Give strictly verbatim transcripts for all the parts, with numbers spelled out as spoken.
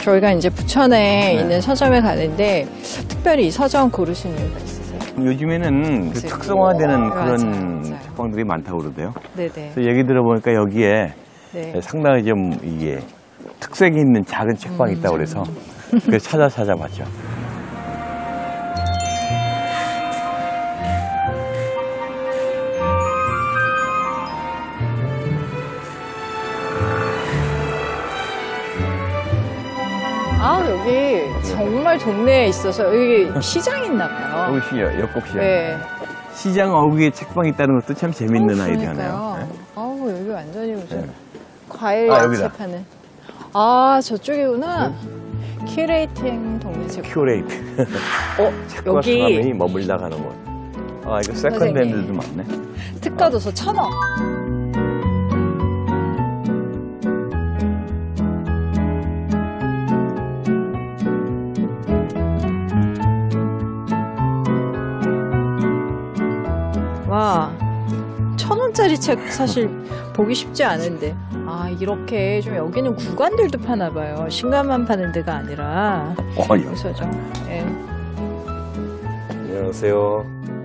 저희가 이제 부천에 네. 있는 서점에 가는데 특별히 이 서점 고르신 이유가 있으세요? 요즘에는 그 특성화되는 맞아요, 그런 맞아요. 책방들이 많다고 그러대요. 네네. 그래서 얘기 들어보니까 여기에 네. 상당히 좀 이게 특색이 있는 작은 책방이 있다고 그래서 그래서 찾아 찾아봤죠. 아, 여기 정말 동네에 있어서 여기 시장 있나 봐요. 여기 시장, 역곡시장. 네. 시장 어귀에 책방이 있다는 것도 참 재밌는 어, 아이디어네요. 그러니까요. 아우, 여기 완전히 무슨 네. 과일 아, 야채 여기다. 파는. 아, 저쪽이구나. 큐레이팅 동네책. 큐레이트. 어, 책과 여기 사람이 머물다 가는 곳. 아, 이거 세컨드핸드도 많네. 특가 도서 천 원. 와, 천 원짜리 책 사실 보기 쉽지 않은데. 아, 이렇게 좀 여기는 구간들도 파나 봐요. 신간만 파는 데가 아니라. 어, 여- 서점. 예. 안녕하세요.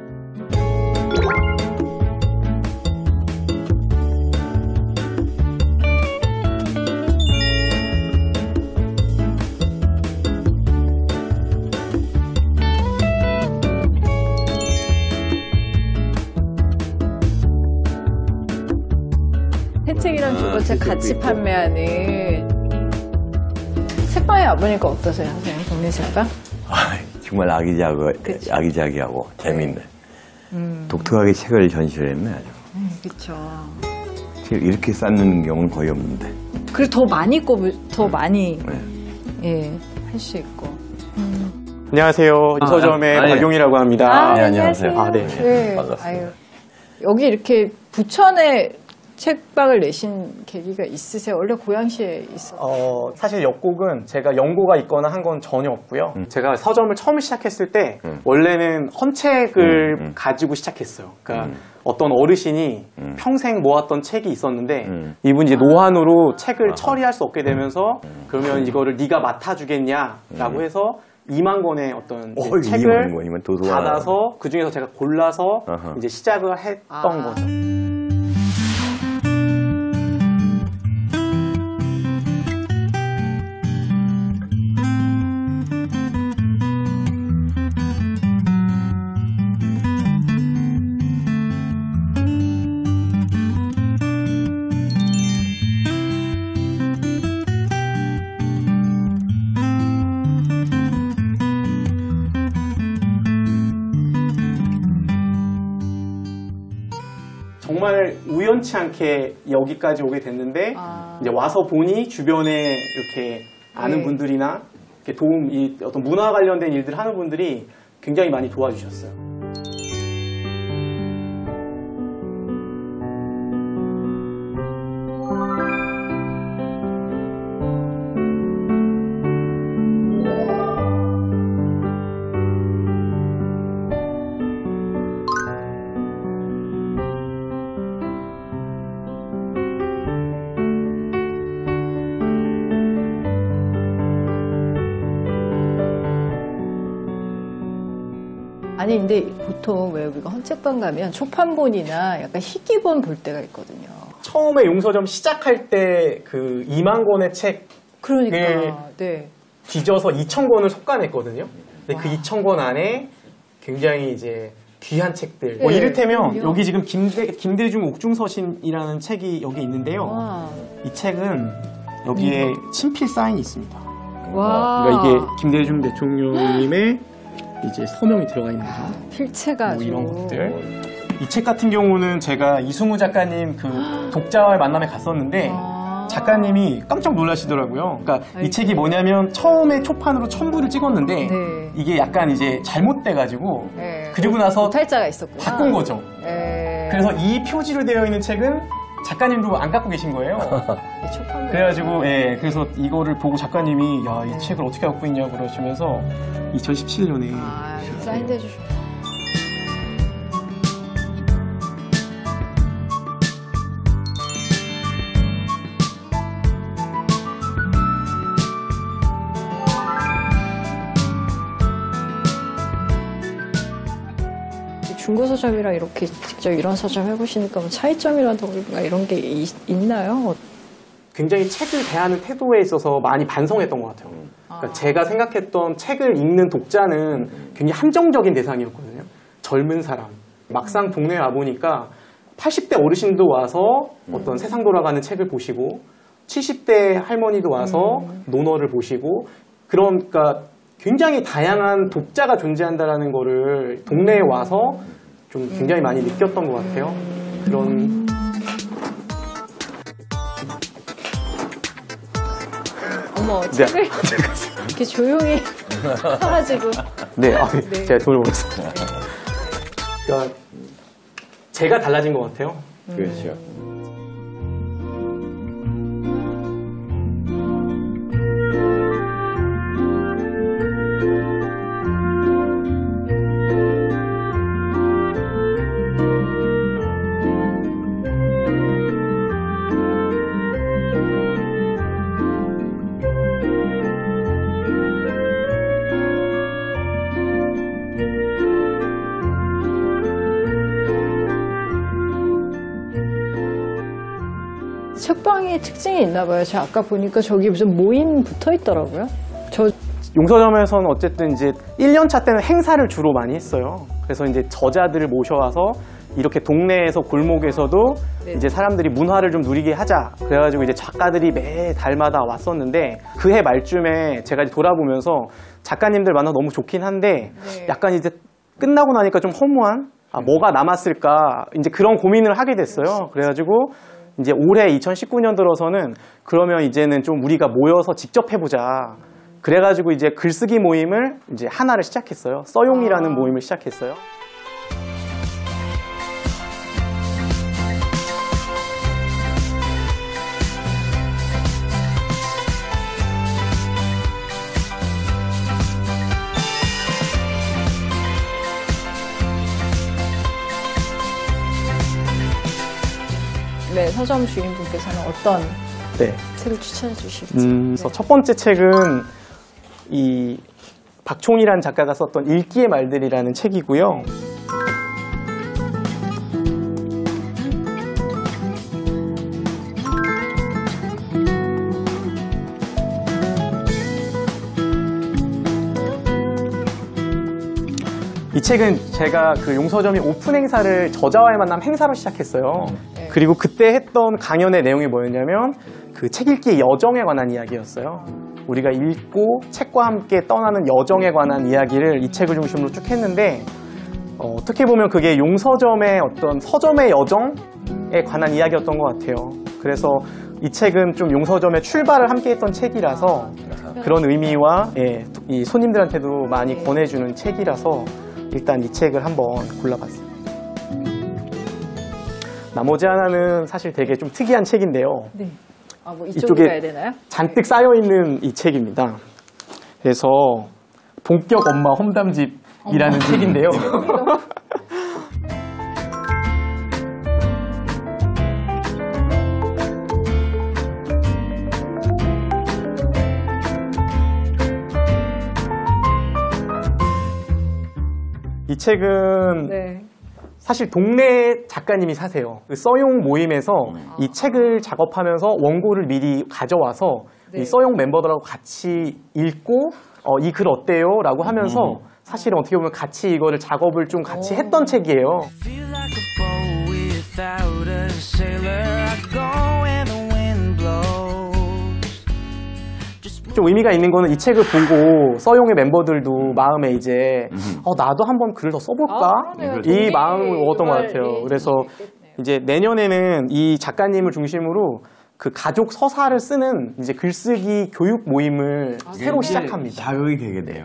새책이랑 두 아, 번째 새책도 같이 있고. 판매하는. 책방에 와보니까 어떠세요, 선생님? 동네 책방? 아, 정말 아기자고, 그쵸. 아기자기하고 재밌네. 음, 독특하게 책을 전시했네, 아주. 그렇죠. 책 이렇게 쌓는 경우는 거의 없는데. 그리고 더 많이 꼽을, 더 많이, 네. 예, 할 수 있고. 안녕하세요. 이 서점의 아, 아, 예. 박용이라고 합니다. 아, 네, 안녕하세요. 아, 네. 네. 반갑습니다. 아유, 여기 이렇게 부천에 책방을 내신 계기가 있으세요? 원래 고양시에 있었어요? 어, 사실 역곡은 제가 연고가 있거나 한 건 전혀 없고요. 음. 제가 서점을 처음 시작했을 때 음. 원래는 헌책을 음, 음. 가지고 시작했어요. 그러니까 음. 어떤 어르신이 음. 평생 모았던 책이 있었는데 음. 이분이 이제 노안으로 책을 아하. 처리할 수 없게 되면서 그러면 이거를 네가 맡아주겠냐라고 음. 해서 이만 권의 어떤 이제 어, 이만 책을 권이면 도서관. 받아서 그 중에서 제가 골라서 아하. 이제 시작을 했던 아. 거죠. 정말 우연치 않게 여기까지 오게 됐는데 아. 이제 와서 보니 주변에 이렇게 아는 네. 분들이나 이렇게 도움, 이 어떤 문화 관련된 일들 하는 분들이 굉장히 많이 도와주셨어요. 아니, 근데 보통 왜 우리가 헌책방 가면 초판본이나 약간 희귀본 볼 때가 있거든요. 처음에 용서점 시작할 때 그 이만 권의 책 그러니까, 네. 네. 뒤져서 이천 권을 속가냈거든요. 근데 그 와. 이천 권 안에 굉장히 이제 귀한 책들. 네. 뭐 이를테면 이야. 여기 지금 김대, 김대중 옥중서신이라는 책이 여기 있는데요. 와. 이 책은 여기에 친필 사인이 있습니다. 와. 그러니까 이게 김대중 대통령님의 이제 서명이 들어가 있는 거죠. 필체가 뭐 아주. 이런 것들. 이 책 같은 경우는 제가 이승우 작가님 그 독자와의 만남에 갔었는데 아. 작가님이 깜짝 놀라시더라고요. 그러니까 아이고. 이 책이 뭐냐면 처음에 초판으로 첨부를 찍었는데 네. 이게 약간 이제 잘못돼가지고 네. 그리고 나서 오탈자가 있었구나. 바꾼 거죠. 네. 그래서 이 표지로 되어 있는 책은 작가님도 안 갖고 계신 거예요. 이 초판본. 그래가지고 예 그래서 이거를 보고 작가님이 야 이 네. 책을 어떻게 갖고 있냐고 그러시면서 이천십칠 년에 아, 사인해 주셨 중고 서점이랑 이렇게 직접 이런 서점 해보시니까 뭐 차이점이라든가 이런 게 있, 있나요? 굉장히 책을 대하는 태도에 있어서 많이 반성했던 것 같아요. 그러니까 아. 제가 생각했던 책을 읽는 독자는 굉장히 한정적인 대상이었거든요. 젊은 사람. 막상 동네에 와보니까 팔십 대 어르신도 와서 어떤 세상 돌아가는 책을 보시고 칠십 대 할머니도 와서 음. 논어를 보시고 그러니까 굉장히 다양한 독자가 존재한다는 거를 동네에 와서 좀 굉장히 많이 느꼈던 것 같아요. 그런 어머, 네. 책을 이렇게 조용히 사가지고. 네, 아, 네. 제가 돈을 벌었습니다. 그러니까 제가 달라진 것 같아요. 그렇죠. 책방에 특징이 있나 봐요. 제가 아까 보니까 저기 무슨 모임 붙어 있더라고요. 저 용서점에서는 어쨌든 이제 일 년 차 때는 행사를 주로 많이 했어요. 그래서 이제 저자들을 모셔와서 이렇게 동네에서 골목에서도 네. 이제 사람들이 문화를 좀 누리게 하자. 그래가지고 이제 작가들이 매 달마다 왔었는데 그 해 말쯤에 제가 이제 돌아보면서 작가님들 만나 너무 좋긴 한데 네. 약간 이제 끝나고 나니까 좀 허무한 아, 뭐가 남았을까 이제 그런 고민을 하게 됐어요. 그래가지고 이제 올해 이천십구 년 들어서는 그러면 이제는 좀 우리가 모여서 직접 해보자. 그래가지고 이제 글쓰기 모임을 이제 하나를 시작했어요. 써용이라는 아. 모임을 시작했어요. 네, 서점 주인분께서는 어떤 네. 책을 추천해 주실지. 음, 그래서 첫 번째 책은 이 박총이라는 작가가 썼던 읽기의 말들이라는 책이고요. 이 책은 제가 그 용서점이 오픈 행사를 저자와의 만남 행사로 시작했어요. 네. 그리고 그때 했던 강연의 내용이 뭐였냐면 그 책 읽기의 여정에 관한 이야기였어요. 우리가 읽고 책과 함께 떠나는 여정에 관한 이야기를 이 책을 중심으로 쭉 했는데 어, 어떻게 보면 그게 용서점의 어떤 서점의 여정에 관한 이야기였던 것 같아요. 그래서 이 책은 좀 용서점의 출발을 함께 했던 책이라서 그런 의미와 예, 이 손님들한테도 많이 네. 권해주는 책이라서 일단 이 책을 한번 골라봤어요. 나머지 하나는 사실 되게 좀 특이한 책인데요. 네. 아, 뭐 이쪽에 이쪽에 가야 되나요? 잔뜩 쌓여있는 이 책입니다. 그래서 본격 엄마 험담집이라는 책인데요. 이 책은 네. 사실 동네 작가님이 사세요. 그 써용 모임에서 이 책을 작업하면서 원고를 미리 가져와서 네. 이 써용 멤버들하고 같이 읽고 어, 이 글 어때요? 라고 하면서 사실은 어떻게 보면 같이 이거를 작업을 좀 같이 오. 했던 책이에요. Feel like a boat without a sailor. I go where the wind blows. Just 좀 의미가 있는 거는 이 책을 보고 써용의 멤버들도 마음에 이제 어, 나도 한번 글을 더 써볼까? 아, 그러네요. 이 동네 마음을 먹었던 것 유발, 같아요. 예, 그래서 있겠네요. 이제 내년에는 이 작가님을 중심으로 그 가족 서사를 쓰는 이제 글쓰기 교육 모임을 새로 시작합니다. 자극이 되게 돼요.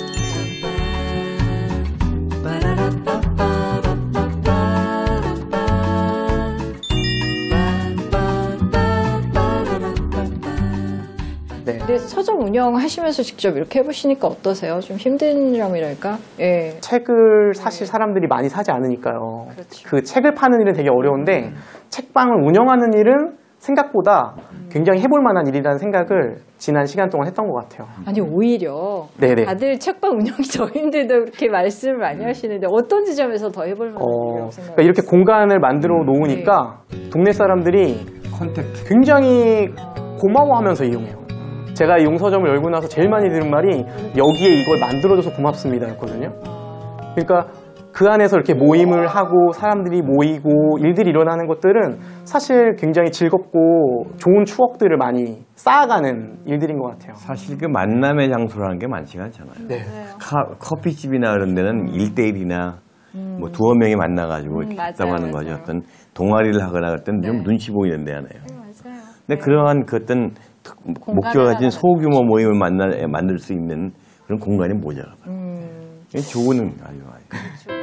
네. 근데 서점 운영하시면서 직접 이렇게 해보시니까 어떠세요? 좀 힘든 점이랄까? 예. 책을 사실 사람들이 많이 사지 않으니까요. 그렇죠. 그 책을 파는 일은 되게 어려운데 책방을 운영하는 일은 생각보다 굉장히 해볼 만한 일이라는 생각을 지난 시간 동안 했던 것 같아요. 아니 오히려 네네. 다들 책방 운영이 더 힘들다고 그렇게 말씀을 많이 하시는데 어떤 지점에서 더 해볼 만한 어, 일이라고 생각하세요? 그러니까 이렇게 공간을 만들어 놓으니까 동네 사람들이 컨택트. 굉장히 고마워하면서 이용해요. 제가 이 용서점을 열고 나서 제일 많이 들은 말이 여기에 이걸 만들어줘서 고맙습니다 였거든요. 그러니까 그 안에서 이렇게 모임을 하고 사람들이 모이고 일들이 일어나는 것들은 사실 굉장히 즐겁고 좋은 추억들을 많이 쌓아가는 일들인 것 같아요. 사실 그 만남의 장소라는 게 많지가 않잖아요. 네. 카, 커피집이나 그런 데는 일대일이나 뭐 두어 명이 만나가지고 이렇게 맞아요, 잡담하는 거죠. 맞아요. 어떤 동아리를 하거나 그럴 때는 좀 네. 눈치 보이는 데 하나요. 맞아요. 근데 그러한 그 어떤 특- 목표가 가진 하나가 소규모 모임을 만날, 만들 수 있는 그런 공간이 모자라. 음, 좋은 아주 아주.